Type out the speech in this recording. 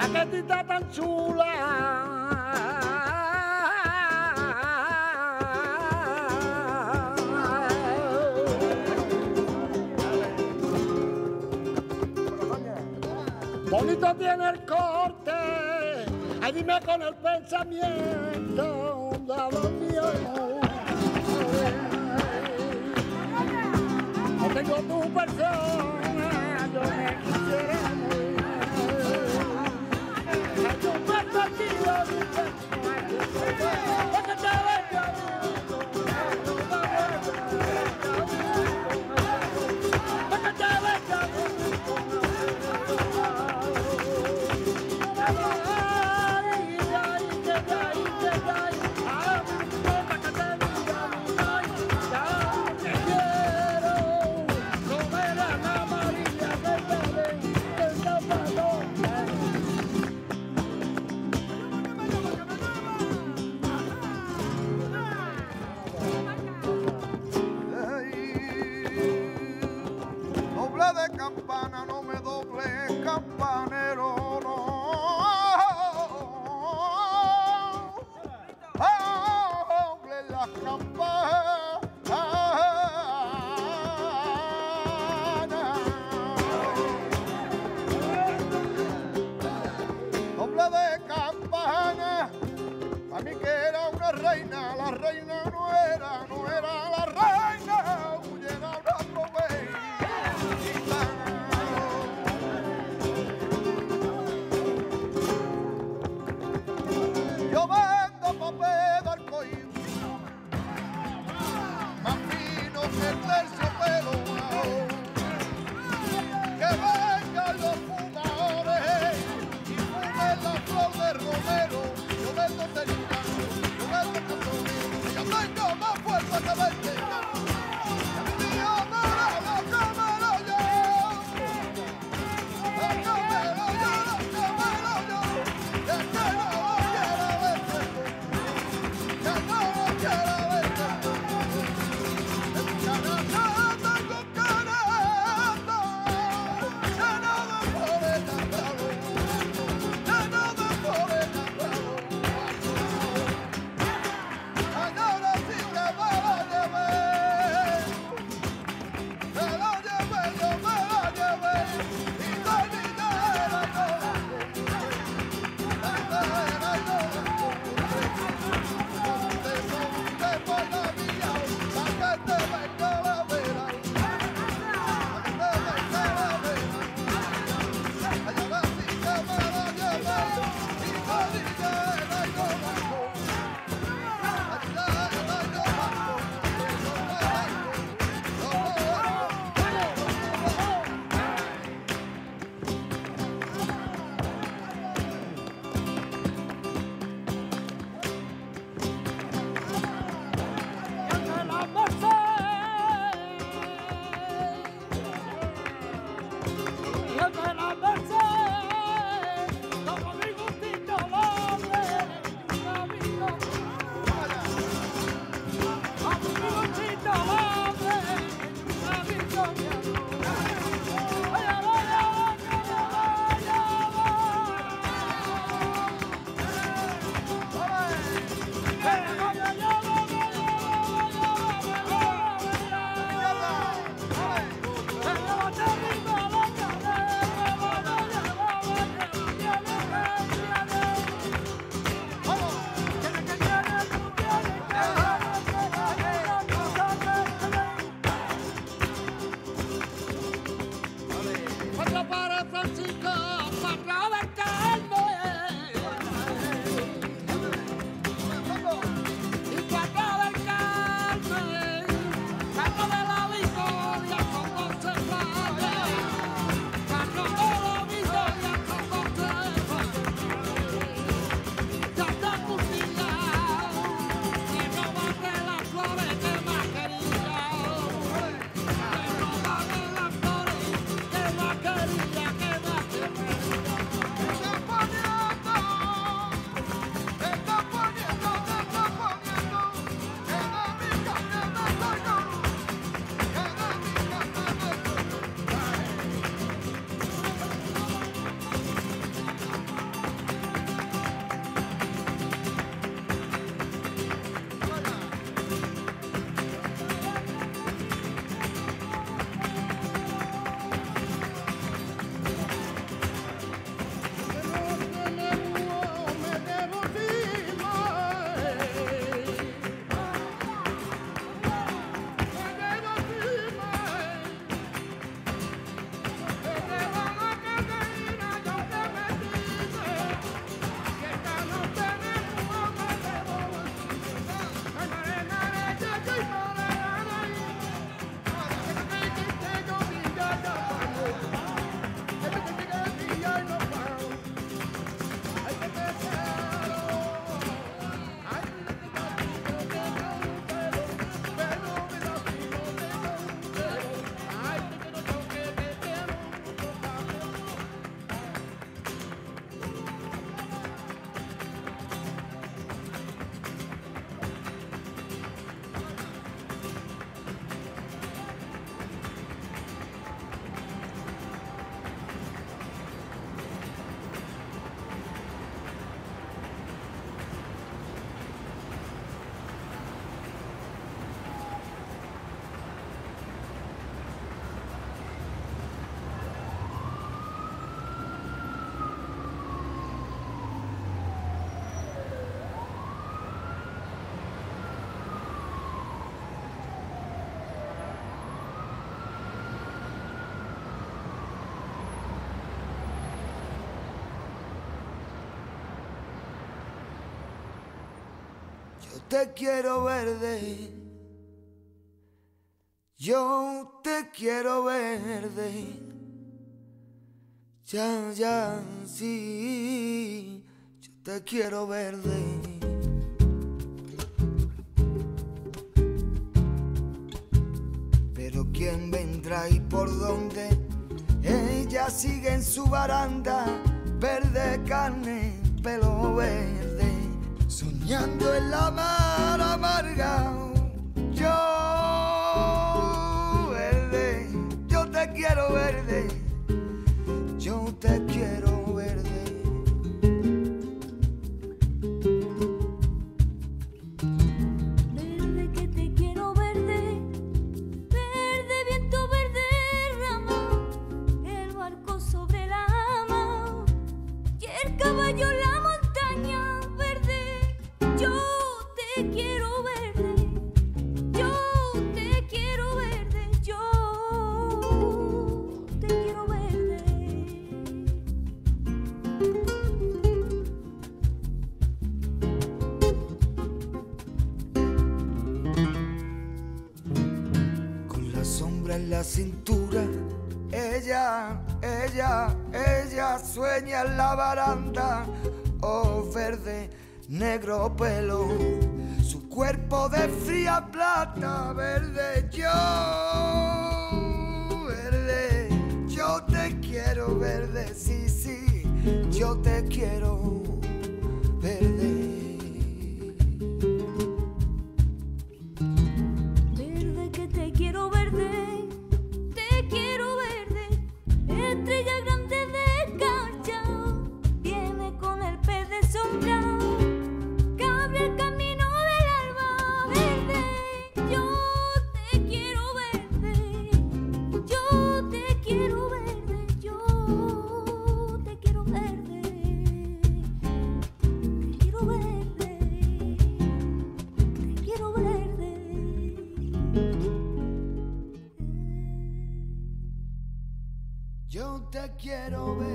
paquetita tan chula. Bonito tiene el corte, ay dime con el pensamiento, dado mío. No tengo tu persona, yo me quisiera morir. Hay tu perspectiva, porque te venga porque te venga. Yo te quiero verde, yo te quiero verde. Ya, ya, sí, yo te quiero verde. Pero ¿quién vendrá y por dónde? Ella sigue en su baranda, verde carne, pelo verde, soñando en la mar amarga. Yo verde, yo te quiero verde, yo te quiero verde. Verde que te quiero verde, verde viento, verde rama, el barco sobre la ama y el caballo en la montaña. Verde, yo te quiero verde, yo te quiero verde, yo te quiero verde. Con la sombra en la cintura, ella sueña en la baranda. Oh, verde, negro pelo, su cuerpo de fría plata. Verde, yo te quiero verde, sí, sí, yo te quiero verde. Verde que te quiero verde, estrella grande de cacha, viene con el pez de sombra, que abre el camino del alba. Verde, yo te quiero verde, yo te quiero verde, yo te quiero verde, te quiero verde, te quiero verde. Yo te quiero ver.